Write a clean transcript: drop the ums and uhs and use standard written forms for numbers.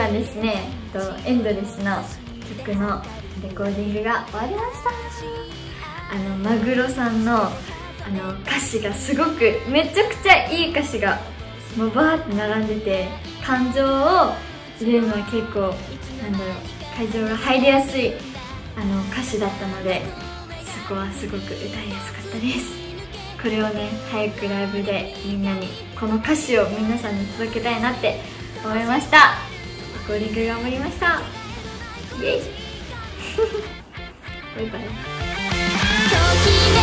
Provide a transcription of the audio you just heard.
がですね、エンドレスの曲のレコーディングが終わりました。マグロさんの歌詞がすごくめちゃくちゃいい歌詞がもうバーって並んでて、感情を入れるのは結構会場が入りやすい歌詞だったので、そこはすごく歌いやすかったです。これをね、早くライブでみんなにこの歌詞を皆さんに届けたいなって思いました。レコーディング頑張りました。イエイバイバイ。